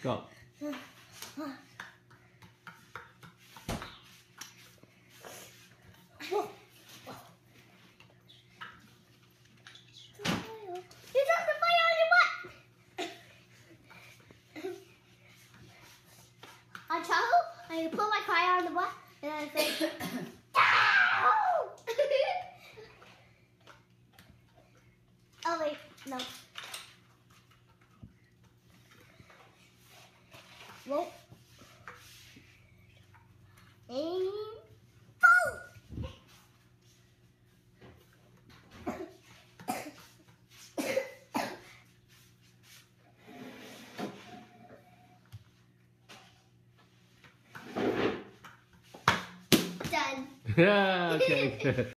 Go. On Chaho, I put my fire on the butt, and I say, oh wait, no. Whoa. And boom! Done. Yeah, okay.